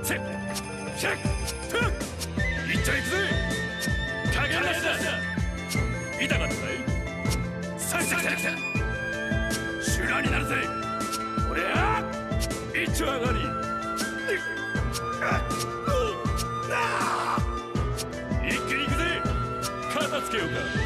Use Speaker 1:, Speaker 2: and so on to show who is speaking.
Speaker 1: せっシャットゥッいっちゃいくぜ加減なしだ痛かったかいさあ来た来た来た修羅になるぜ俺は一丁上がり一気に行くぜ片付けようか